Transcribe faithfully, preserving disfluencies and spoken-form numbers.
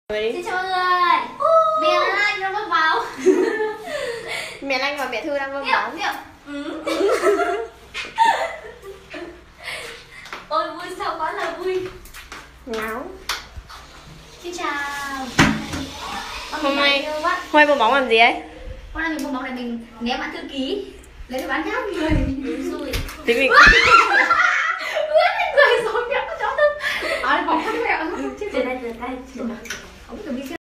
Xin chào mọi người. Mẹ Lan đang vâng máu. Mẹ Lan và mẹ Thư đang vâng máu. Ừ. Ôi vui sao quá là vui. Ngáo. Xin chào. Hôm nay hôm nay vâng máu làm gì ấy? Hôm nay mình vâng máu này mình ném bạn thư ký lấy để bán nháp người. Đúng rồi. Thì mình Ướt người rồi mẹ có chó đâu. À, bỏ cái mẹ. Chết rồi đây, tay.